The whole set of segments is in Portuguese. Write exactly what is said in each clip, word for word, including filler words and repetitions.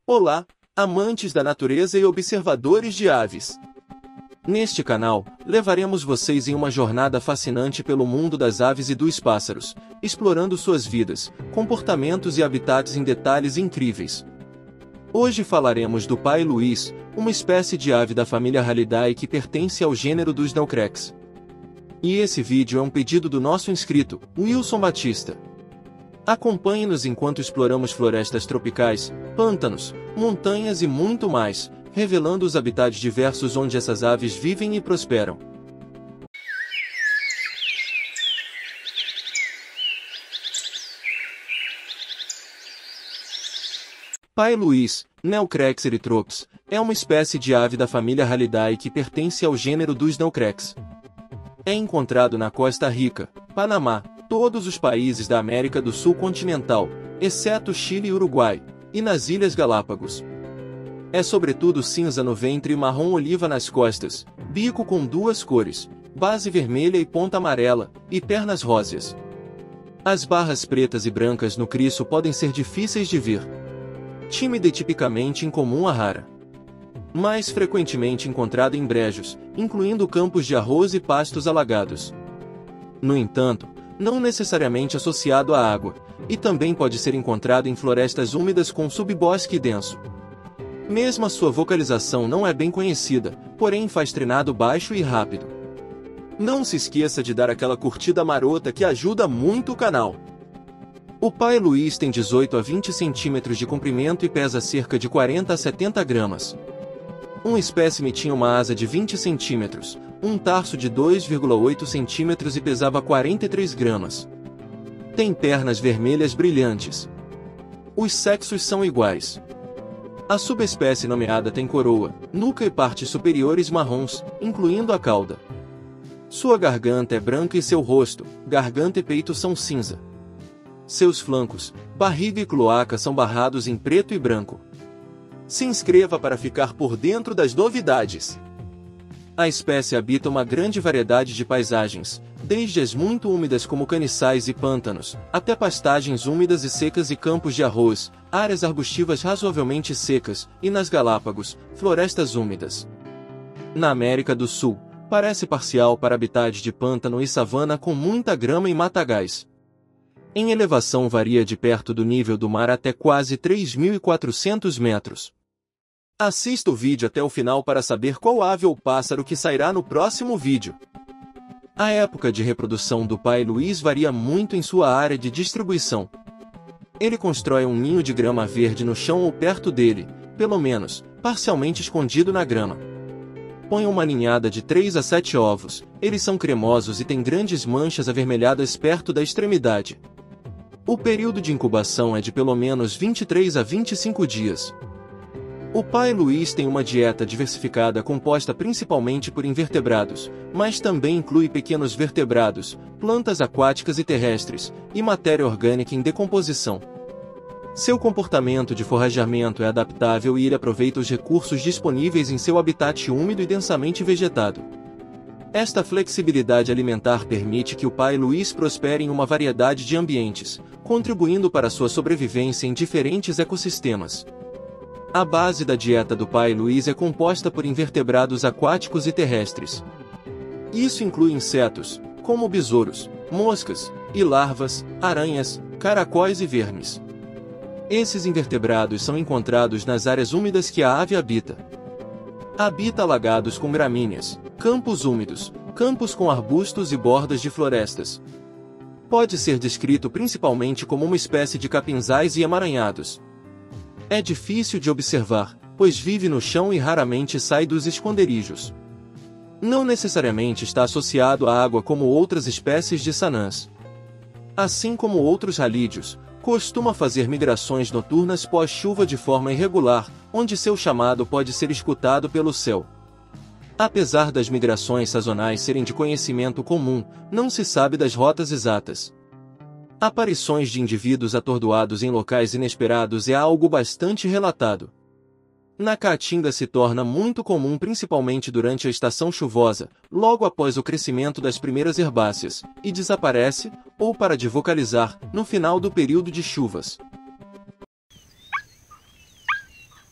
Olá, amantes da natureza e observadores de aves! Neste canal, levaremos vocês em uma jornada fascinante pelo mundo das aves e dos pássaros, explorando suas vidas, comportamentos e habitats em detalhes incríveis. Hoje falaremos do Pai Luís, uma espécie de ave da família Halidae que pertence ao gênero dos Naucrex. E esse vídeo é um pedido do nosso inscrito, Wilson Batista. Acompanhe-nos enquanto exploramos florestas tropicais, pântanos, montanhas e muito mais, revelando os habitats diversos onde essas aves vivem e prosperam. Pai Luís, Naucrex erythrops, é uma espécie de ave da família Halidae que pertence ao gênero dos Naucrex. É encontrado na Costa Rica, Panamá, todos os países da América do Sul continental, exceto Chile e Uruguai, e nas Ilhas Galápagos. É sobretudo cinza no ventre e marrom oliva nas costas, bico com duas cores, base vermelha e ponta amarela, e pernas róseas. As barras pretas e brancas no criço podem ser difíceis de ver. Tímida e tipicamente incomum a rara. Mais frequentemente encontrada em brejos, incluindo campos de arroz e pastos alagados. No entanto, não necessariamente associado à água, e também pode ser encontrado em florestas úmidas com subbosque denso. Mesmo a sua vocalização não é bem conhecida, porém faz treinado baixo e rápido. Não se esqueça de dar aquela curtida marota que ajuda muito o canal. O Pai Luís tem dezoito a vinte centímetros de comprimento e pesa cerca de quarenta a setenta gramas. Um espécime tinha uma asa de vinte centímetros, um tarso de dois vírgula oito centímetros e pesava quarenta e três gramas. Tem pernas vermelhas brilhantes. Os sexos são iguais. A subespécie nomeada tem coroa, nuca e partes superiores marrons, incluindo a cauda. Sua garganta é branca e seu rosto, garganta e peito são cinza. Seus flancos, barriga e cloaca são barrados em preto e branco. Se inscreva para ficar por dentro das novidades. A espécie habita uma grande variedade de paisagens, desde as muito úmidas como caniçais e pântanos, até pastagens úmidas e secas e campos de arroz, áreas arbustivas razoavelmente secas, e nas Galápagos, florestas úmidas. Na América do Sul, parece parcial para habitats de pântano e savana com muita grama e matagais. Em elevação varia de perto do nível do mar até quase três mil e quatrocentos metros. Assista o vídeo até o final para saber qual ave ou pássaro que sairá no próximo vídeo. A época de reprodução do Pai Luís varia muito em sua área de distribuição. Ele constrói um ninho de grama verde no chão ou perto dele, pelo menos, parcialmente escondido na grama. Põe uma ninhada de três a sete ovos, eles são cremosos e têm grandes manchas avermelhadas perto da extremidade. O período de incubação é de pelo menos vinte e três a vinte e cinco dias. O Pai Luís tem uma dieta diversificada composta principalmente por invertebrados, mas também inclui pequenos vertebrados, plantas aquáticas e terrestres, e matéria orgânica em decomposição. Seu comportamento de forrageamento é adaptável e ele aproveita os recursos disponíveis em seu habitat úmido e densamente vegetado. Esta flexibilidade alimentar permite que o Pai Luís prospere em uma variedade de ambientes, contribuindo para sua sobrevivência em diferentes ecossistemas. A base da dieta do Pai Luís é composta por invertebrados aquáticos e terrestres. Isso inclui insetos, como besouros, moscas, e larvas, aranhas, caracóis e vermes. Esses invertebrados são encontrados nas áreas úmidas que a ave habita. Habita alagados com gramíneas, campos úmidos, campos com arbustos e bordas de florestas. Pode ser descrito principalmente como uma espécie de capinzais e emaranhados. É difícil de observar, pois vive no chão e raramente sai dos esconderijos. Não necessariamente está associado à água como outras espécies de sanãs. Assim como outros halídeos, costuma fazer migrações noturnas pós-chuva de forma irregular, onde seu chamado pode ser escutado pelo céu. Apesar das migrações sazonais serem de conhecimento comum, não se sabe das rotas exatas. Aparições de indivíduos atordoados em locais inesperados é algo bastante relatado. Na Caatinga se torna muito comum principalmente durante a estação chuvosa, logo após o crescimento das primeiras herbáceas, e desaparece, ou para de vocalizar, no final do período de chuvas.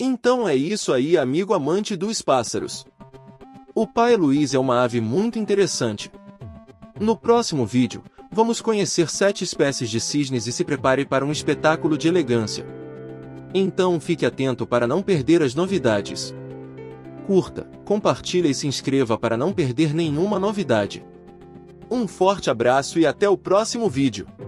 Então é isso aí, amigo amante dos pássaros. O pai Luís é uma ave muito interessante. No próximo vídeo, vamos conhecer sete espécies de cisnes e se prepare para um espetáculo de elegância. Então fique atento para não perder as novidades. Curta, compartilhe e se inscreva para não perder nenhuma novidade. Um forte abraço e até o próximo vídeo.